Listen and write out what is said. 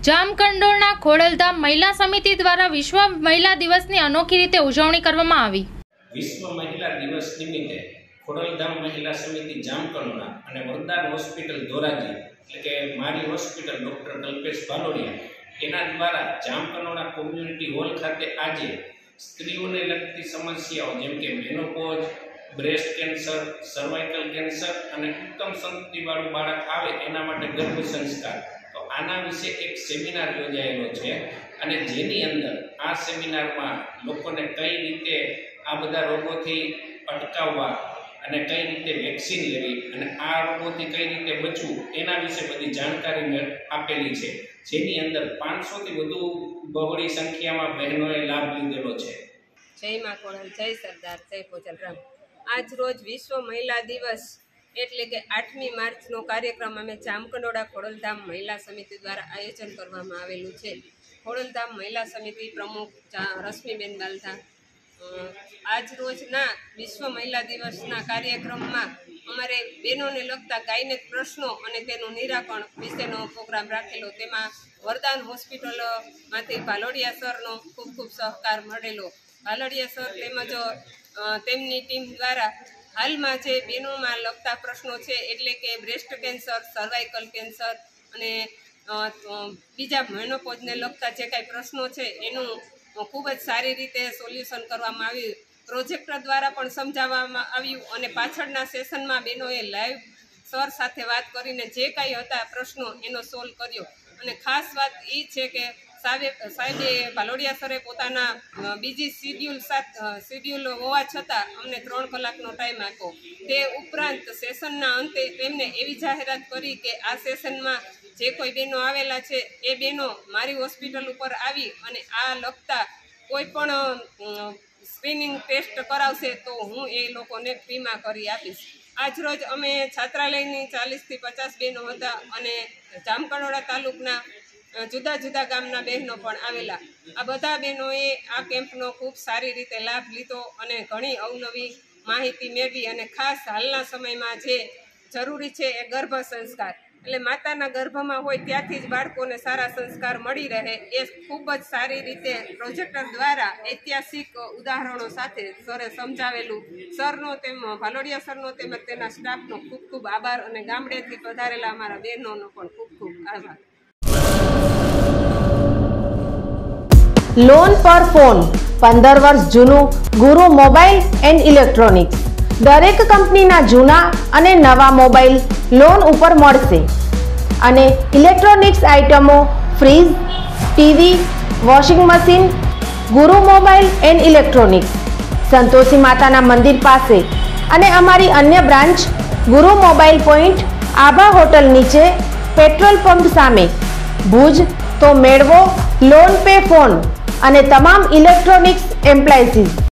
જામકંડોળના ખોડલધામ મહિલા સમિતિ દ્વારા વિશ્વ મહિલા દિવસની અનોખી રીતે ઉજવણી કરવામાં આવી। વિશ્વ મહિલા દિવસ નિમિત્તે ખોડલધામ મહિલા સમિતિ જામકંડોળા અને વરદાન હોસ્પિટલ ધોરાજી એટલે કે મારી હોસ્પિટલ ડૉક્ટર કલ્પેશ ભાલોડિયા એના દ્વારા જામકંડોળા કોમ્યુનિટી હોલ ખાતે આજે સ્ત્રીઓને લગતી સમસ્યાઓ જેમ કે menopause, breast cancer, cervical cancer અને ઉત્તમ સંતતિવાળું બાળક આવે એના માટે ગર્ભ સંસ્કાર તો આના વિશે એક સેમિનાર યોજાયેલો છે અને જેની અંદર આ સેમિનારમાં લોકોને કઈ રીતે આ બધા રોગોથી અટકાવવા અને કઈ રીતે વેક્સિન લેવી અને આ રોગોથી કઈ રીતે બચવું એના વિશે બધી જાણકારી આપેલી છે, જેની અંદર 500થી વધુ બહોળી સંખ્યામાં બહેનોએ લાભ લીધેલો છે। જય મા ખોડલ, જય સરદાર, જય પોચલરામ। આજ રોજ વિશ્વ મહિલા દિવસ એટલે કે 8મી માર્ચનો કાર્યક્રમ અમે જામકંડોળા ખોડલધામ મહિલા સમિતિ દ્વારા આયોજન કરવામાં આવેલું છે। ખોડલધામ મહિલા સમિતિ પ્રમુખ રશ્મિબેન બાલધા આજ રોજના વિશ્વ મહિલા દિવસના કાર્યક્રમમાં અમારે બહેનોને લગતા ગાયનેક પ્રશ્નો અને તેનું નિરાકરણ વિશેનો પ્રોગ્રામ રાખેલો। તેમાં વરદાન હોસ્પિટલમાંથી ભાલોડિયા સરનો ખૂબ ખૂબ સહકાર મળેલો। ભાલોડિયા સર તેમજ તેમની ટીમ દ્વારા હાલમાં જે બહેનોમાં લગતા પ્રશ્નો છે એટલે કે બ્રેસ્ટ કેન્સર, સર્વાઇકલ કેન્સર અને બીજા મેનોપોઝને લગતા જે કાંઈ પ્રશ્નો છે એનું ખૂબ જ સારી રીતે સોલ્યુશન કરવામાં આવ્યું। પ્રોજેક્ટર દ્વારા પણ સમજાવવામાં આવ્યું અને પાછળના સેશનમાં બહેનોએ લાઈવ સર સાથે વાત કરીને જે કાંઈ હતા પ્રશ્નો એનો સોલ્વ કર્યો અને ખાસ વાત એ છે કે સાહેબે ભાલોડિયા સરે પોતાના બીજી શિડ્યુલ હોવા છતાં અમને 3 કલાકનો ટાઈમ આપ્યો। તે ઉપરાંત સેશનના અંતે તેમને એવી જાહેરાત કરી કે આ સેશનમાં જે કોઈ બહેનો આવેલા છે એ બહેનો મારી હોસ્પિટલ ઉપર આવી અને આ લગતા કોઈ પણ સ્ક્રીનિંગ ટેસ્ટ કરાવશે તો હું એ લોકોને ફ્રીમાં કરી આપીશ। આજરોજ અમે છાત્રાલયની 40થી 50 બહેનો હતા અને જામકંડોળા તાલુકના જુદા જુદા ગામના બહેનો પણ આવેલા। આ બધા બહેનોએ આ કેમ્પનો ખૂબ સારી રીતે લાભ લીધો અને ઘણી અવનવી માહિતી મેળવી અને ખાસ હાલના સમયમાં જે જરૂરી છે એ ગર્ભ સંસ્કાર એટલે માતાના ગર્ભમાં હોય ત્યાંથી જ બાળકોને સારા સંસ્કાર મળી રહે એ ખૂબ જ સારી રીતે પ્રોજેક્ટર દ્વારા ઐતિહાસિક ઉદાહરણો સાથે સરે સમજાવેલું। સરનો ભાલોડિયા સરનો તેમજ તેના સ્ટાફનો ખૂબ ખૂબ આભાર અને ગામડેથી પધારેલા અમારા બહેનોનો પણ ખૂબ ખૂબ આભાર। લોન પર ફોન 15 વર્ષ જૂનું ગુરુ મોબાઈલ એન્ડ ઇલેક્ટ્રોનિક્સ દરેક કંપનીના જૂના અને નવા મોબાઈલ લોન ઉપર મળશે અને ઇલેક્ટ્રોનિક્સ આઇટમો fridge, TV, washing machine Guru mobile and electronics Santoshi માતાના મંદિર પાસે અને અમારી અન્ય branch Guru mobile point Abha hotel નીચે પેટ્રોલ પંપ સામે ભુજ। તો મેળવો લોન પે ફોન અને તમામ ઇલેક્ટ્રોનિક્સ એપ્લાયન્સીસ।